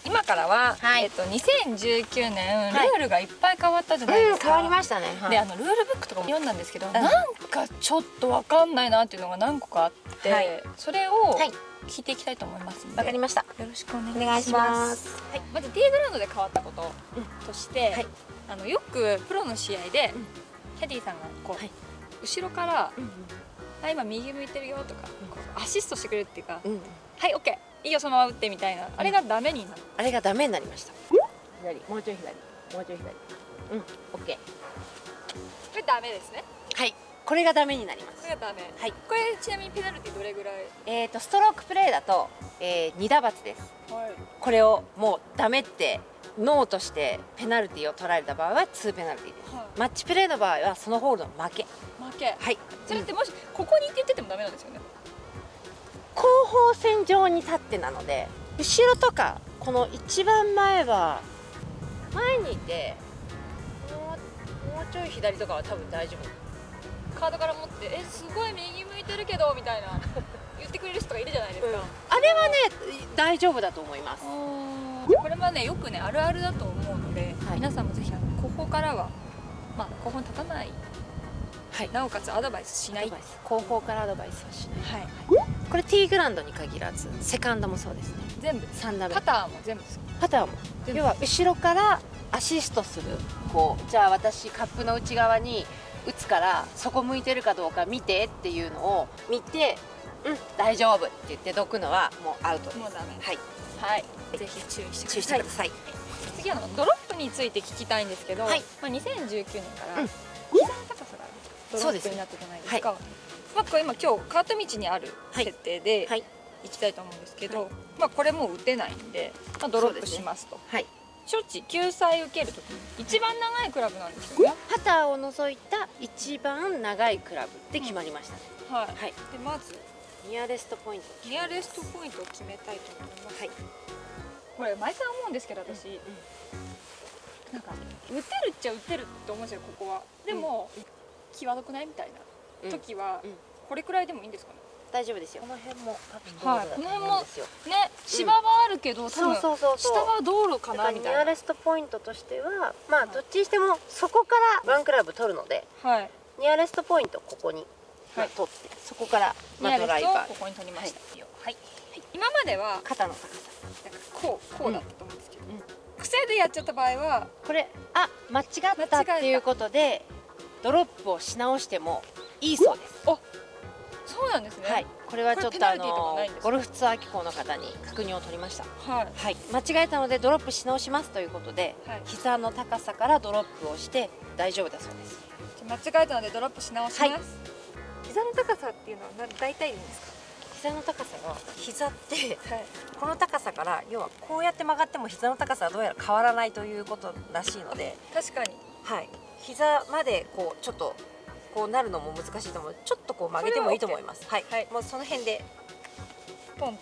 今からは、2019年ルールがいっぱい変わったじゃないですか。 変わりましたね。 でルールブックとかも読んだんですけど、なんかちょっとわかんないなっていうのが何個かあって、それを聞いていきたいと思いますので。 わかりました。 よろしくお願いします。はい、まずティーグラウンドで変わったこととして、よくプロの試合でキャディーさんがこう後ろから「今右向いてるよ」とかアシストしてくれるっていうか「はいオッケーいいよそのまま打って」みたいな、あれがダメになる。 あれがダメになりました。左、もうちょい左、もうちょい左。オッケー。 これダメですね。 はい、これがダメになります。 これがダメ。 はい。 これちなみにペナルティどれぐらい？ ストロークプレーだと2打罰です。これをもうダメってノーとしてペナルティを取られた場合は2ペナルティです。マッチプレーの場合はそのホールの負け。 負け。はい。それってもしここにって言っててもダメなんですよね。 後方線上に立ってなので、後ろとかこの一番前は前にいてもうちょい左とかは多分大丈夫。 カードから持ってすごい右向いてるけどみたいな言ってくれる人がいるじゃないですか。 あれはね大丈夫だと思います。 これはねよくねあるあるだと思うので、皆さんもぜひ後方からは後方に立たない、なおかつアドバイスしない、 後方からアドバイスはしない。これティーグラウンドに限らずセカンドもそうですね。 全部 3打目パターンも全部です。 パターンも要は後ろからアシストする、こうじゃあ私カップの内側に打つからそこ向いてるかどうか見てっていうのを見て、大丈夫って言ってどくのはもうアウトです。 もうダメ。 はい、 ぜひ注意してください。次はドロップについて聞きたいんですけど、2019年から膝の高さがドロップになったじゃないですか。これ今日カート道にある設定でいきたいと思うんですけど、これもう打てないんでドロップしますと。処置救済受けるときに一番長いクラブなんですよね。 パターを除いた一番長いクラブで決まりましたね。 でまずニアレストポイントを決めたいと思います。これ毎回思うんですけど、私なんか打てるっちゃ打てるって思うんですよ、ここは。でも際どくないみたいな時はこれくらいでもいいんですかね？ 大丈夫ですよ。この辺もこの辺もね芝はあるけど、多分下は道路かなみたいな。 ニアレストポイントとしてはどっちにしてもそこからワンクラブ取るので、ニアレストポイントここに取って、そこからドライバーここに取りました。今までは肩の高さこうだったと思うんですけど、癖でやっちゃった場合はこれ間違ったっていうことでドロップをし直してもいいそうです。 そうなんですね。 これはちょっとゴルフツアー機構の方に確認を取りました。間違えたのでドロップし直しますということで、膝の高さからドロップをして大丈夫だそうです。 間違えたのでドロップし直します。膝の高さっていうのは大体いいんですか？ 膝の高さが膝ってこの高さから要はこうやって曲がっても膝の高さはどうやら変わらないということらしいので、 確かに膝までこうちょっとこうなるのも難しいと思う。ちょっとこう曲げてもいいと思います。もうその辺でポンと。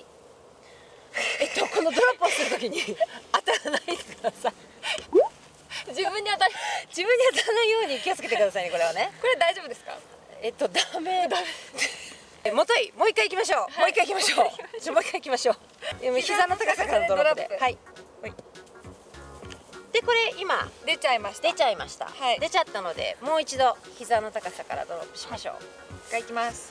このドロップをするときに当たらないでください。 自分に当たらないように気をつけてくださいね。これはね。 これ大丈夫ですか？ ダメ。もう一回行きましょう。もう一回行きましょう。膝の高さからのドロップで。でこれ今出ちゃいました。 出ちゃったのでもう一度膝の高さからドロップしましょう。 いきます。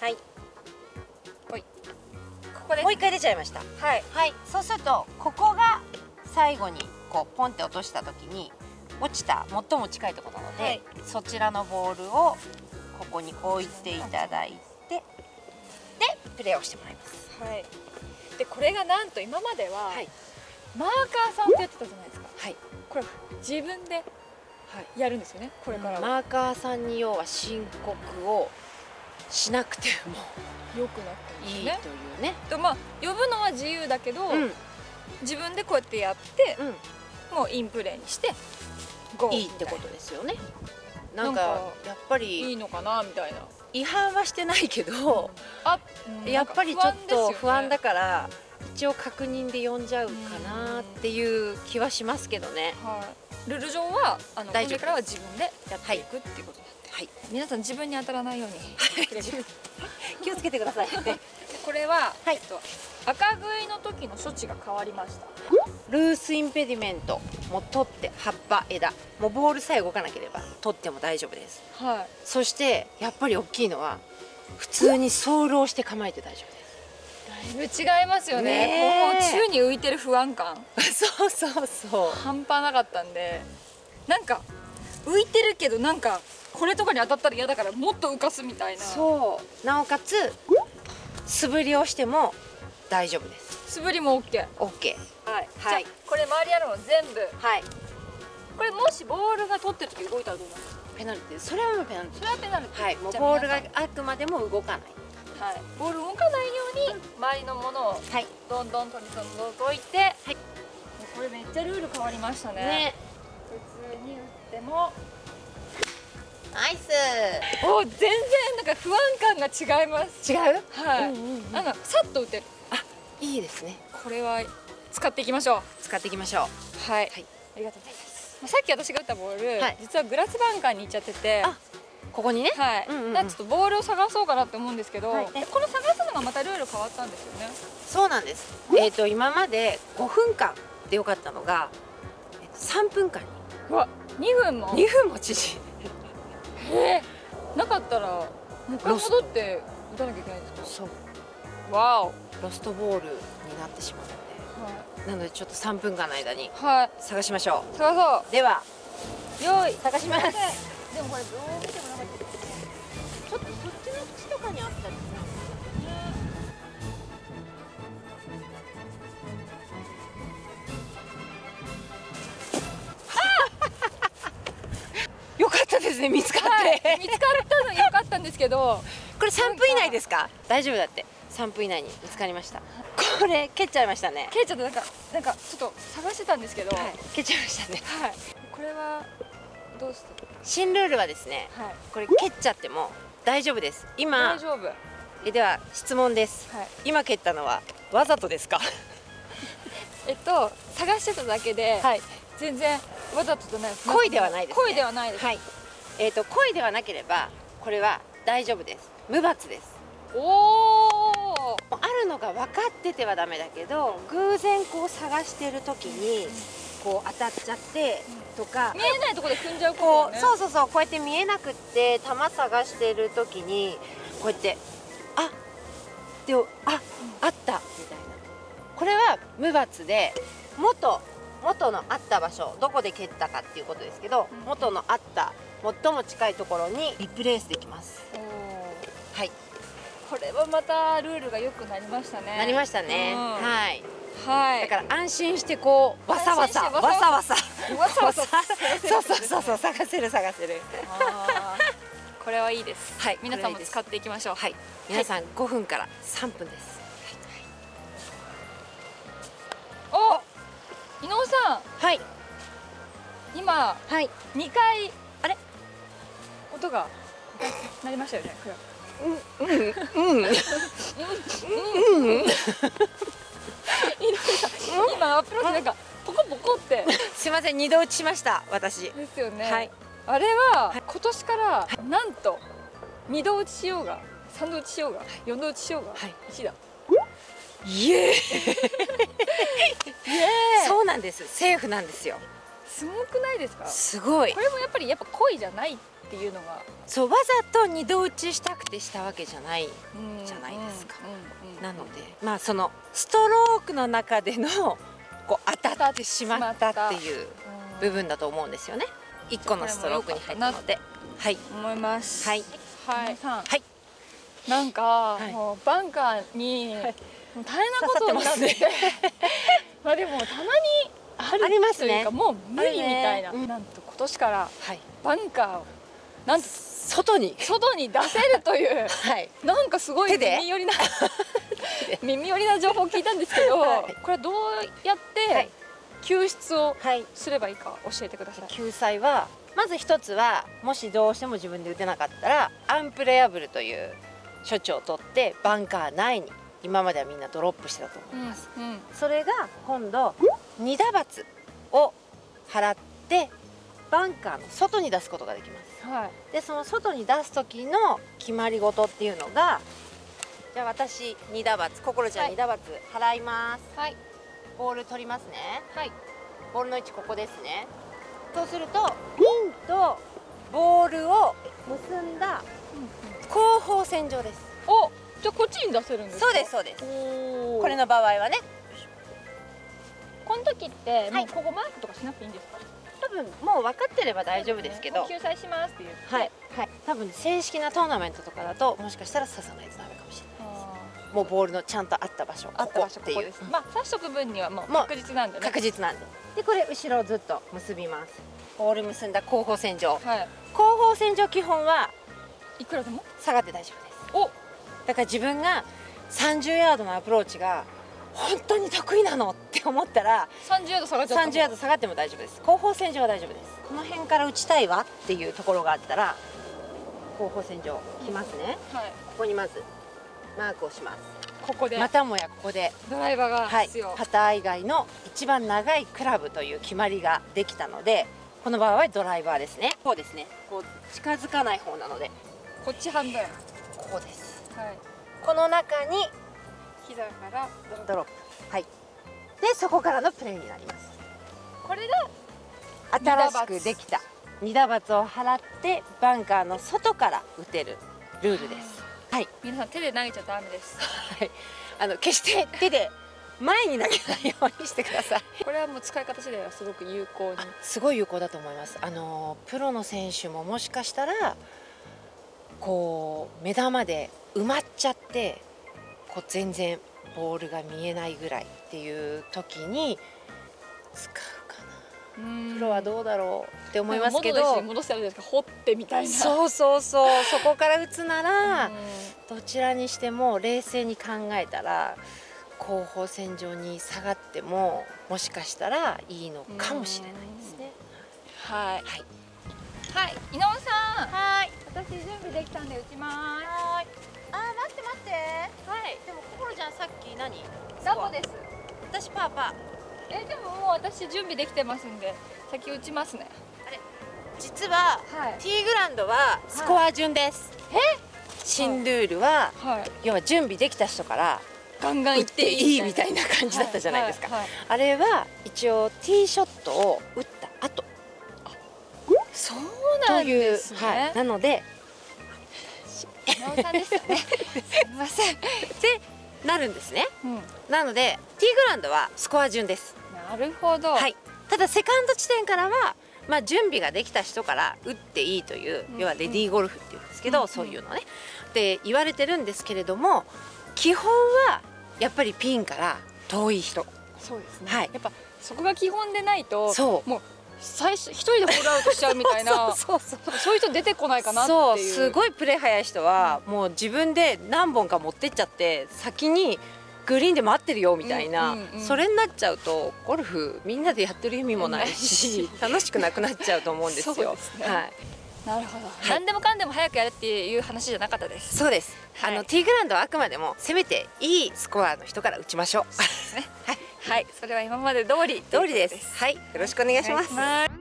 ここでもう一回出ちゃいました。そうするとここが最後にこうポンって落とした時に落ちた最も近いところなので、そちらのボールをここに置いていただいて、でプレーをしてもらいます。 でこれがなんと今まではマーカーさんってやってたじゃないですか。これ自分でやるんですよね。これからはマーカーさんに要は申告をしなくても良くなっていいというね。 呼ぶのは自由だけど、自分でこうやってやって、もうインプレーにしていいってことですよね。なんかやっぱりいいのかなみたいな。 違反はしてないけど、やっぱりちょっと不安だから一応確認で呼んじゃうかなっていう気はしますけどね。 ルール上はこれからは自分でやっていくっていうことなんで、皆さん自分に当たらないように気をつけてください。 ここれは、赤食いの時の処置が変わりました。 ルースインペディメントも取って葉っぱ枝もうボールさえ動かなければ取っても大丈夫です。はい。そしてやっぱり大きいのは普通にソールをして構えて大丈夫です。 だいぶ違いますよね。こう宙に浮いてる不安感そうそうそう半端なかったんで、なんか浮いてるけどなんかこれとかに当たったら嫌だからもっと浮かすみたいな。 そうなおかつ素振りをしても大丈夫です。 素振りも OK。 OK。 はい、 はい、これ周りやるの全部。はい。これもしボールが取ってる時動いたらどうなる？ ペナルティ。それはもうペナルティ。 それはペナルティ。 はい、もうボールがあくまでも動かない。 はい、ボール動かないように周りのものをどんどん取り除いて、はい、これめっちゃルール変わりましたね。普通に打ってもナイス。 お、全然なんか不安感が違います。 違う？ はい。なんかさっと打てる。 あ、いいですね。 これは使っていきましょう。 使っていきましょう。 はい。ありがとうございます。さっき私が打ったボール、実はグラスバンカーに行っちゃってて。 ここにね。 はい。だからちょっとボールを探そうかなって思うんですけど、この探すのがまたルール変わったんですよね。 そうなんです。今まで5分間でよかったのが3分間に。 うわ、2分も縮なかったらもう一回戻って打たなきゃいけないんですか？ そう。 わお。 ロストボールになってしまうので、なのでちょっと3分間の間に探しましょう。 探そう。 では用意探します。 でもこれどう見てもなかったですね。 ちょっとそっちの口とかにあったりするんですよね。よかったですね、見つかって、 見つかったのよかったんですけど、 これ3分以内ですか？大丈夫だって。3分以内に見つかりました。これ蹴っちゃいましたね。 蹴っちゃった。なんかちょっと探してたんですけど、 蹴っちゃいましたね。 はい。これはどうして？ 新ルールはですね、これ蹴っちゃっても大丈夫です。今大丈夫。 では質問です。今蹴ったのはわざとですか？ 探してただけで、全然わざとじゃないです。 故意ではないです。 故意ではないです。 はい。故意ではなければこれは大丈夫です。無罰です。 おお。 あるのが分かっててはダメだけど、偶然こう探してる時にこう当たっちゃってとか、 見えないところで踏んじゃうことね。 そうそうそう、こうやって見えなくって球探してる時にこうやってあったみたいな。これは無罰で、元のあった場所、どこで蹴ったかっていうことですけど、元のあった最も近いところにリプレイスできます。はい。 これはまたルールが良くなりましたね。 なりましたね。はい。 はい。 だから安心してこうわさわさそう探せる。 これはいいです。はい。皆さんも使っていきましょう。 はい。皆さん5分から3分です。 お、伊野尾さん。 はい。 今2回あれ音が鳴りましたよね。今アプローチなんかポコポコってすいません、2度打ちしました私。 ですよね。 はい。 あれは今年からなんと2度打ちしようが3度打ちしようが4度打ちしようが1だ。 イエーイ。そうなんです。セーフなんですよ。 すごくないですか？ すごい。 これもやっぱ故意じゃないっていうのが、 そうわざと2度打ちしたくてしたわけじゃないじゃないですか。なのでまあそのストロークの中でのこう当たってしまったっていう部分だと思うんですよね。1個のストロークに入ったので、はい思います。 はいはいはい。 なんかもうバンカーに大変なことになってて、まあでもたまにありますね。もう無理みたいな。なんと今年からバンカーをなんと外に出せるというなんかすごい耳寄りな情報を聞いたんですけど、これどうやって救出をすればいいか教えてください。 救済はまず一つは、もしどうしても自分で打てなかったらアンプレイアブルという処置を取ってバンカー内に、今まではみんなドロップしてたと思います。それが今度2打罰を払ってバンカーの外に出すことができます。でその外に出す時の決まり事っていうのが、 じゃあ私2打罰、心ちゃん2打罰払います。 はい。 ボール取りますね。 はい。 ボールの位置ここですね。そうするとピンとボールを結んだ後方線上です。 お、じゃあこっちに出せるんですか？ そうですそうです。これの場合はね。 この時ってもうここマークとかしなくていいんですか？ 多分もう分かってれば大丈夫ですけど、 救済しますって言って、 はいはい、多分正式なトーナメントとかだともしかしたら刺さないとダメかもしれないです。もうボールのちゃんとあった場所、ここっていう、 まあ刺しとく分にはもう確実なんでね。 確実なんで。でこれ後ろをずっと結びます。ボール結んだ後方線上、後方線上基本はいくらでも下がって大丈夫です。お、だから自分が30ヤードのアプローチが本当に得意なのって思ったら 30ヤード下がっちゃった。 30ヤード下がっても大丈夫です。後方線上は大丈夫です。この辺から打ちたいわっていうところがあったら後方線上来ますね。はい、ここにまずマークをします。 ここでまたもやここでドライバーが必要、 パター以外の一番長いクラブという決まりができたので、この場合はドライバーですね。こうですね、こう近づかない方なのでこっち半分こうです。 はい、 この中に膝からドロップ、はい、でそこからのプレーになります。 これが新しくできた2打罰を払ってバンカーの外から打てるルールです。はい、 皆さん手で投げちゃダメです。 はい、決して手で前に投げないようにしてください。 これはもう使い方次第はすごく有効に、 すごい有効だと思います。プロの選手ももしかしたらこう目玉で埋まっちゃってこう全然ボールが見えないぐらいっていう時に使うかな。プロはどうだろうって思いますけど、 戻してあるんですか、掘ってみたいな。 そうそうそう、そこから打つならどちらにしても冷静に考えたら後方線上に下がってももしかしたらいいのかもしれないですね。 はいはいはい、井上さん、はい、私準備できたんで打ちます。はい。 待って待って。はい。でも心ちゃんさっき何？ ダボです。 私パーパー。でももう私準備できてますんで先打ちますね。 あれ、実は、ティーグランドはスコア順です。新ルールは、要は準備できた人からガンガン行っていいみたいな感じだったじゃないですか。あれは一応ティーショットを打った後。 そうなんですね。 はい。なので。 なおさんですよね。すみません。 でなるんですね。なのでティーグラウンドはスコア順です。 なるほど。はい。 ただセカンド地点からはまあ準備ができた人から打っていいという、要はレディーゴルフっていうんですけど、そういうのねって言われてるんですけれども、基本はやっぱりピンから遠い人。 そうですね。はい。やっぱそこが基本でないと、もう最初一人でホールアウトしちゃうみたいな、そういう人出てこないかなっていう。そう、 すごいプレー早い人はもう自分で何本か持ってっちゃって先にグリーンで待ってるよみたいな、それになっちゃうとゴルフみんなでやってる意味もないし楽しくなくなっちゃうと思うんですよ。はい。 なるほど。何でもかんでも早くやるっていう話じゃなかったです。 そうです。ティーグラウンドはあくまでもせめていいスコアの人から打ちましょう。 はい。はい、それは今まで通りです。はい、よろしくお願いします。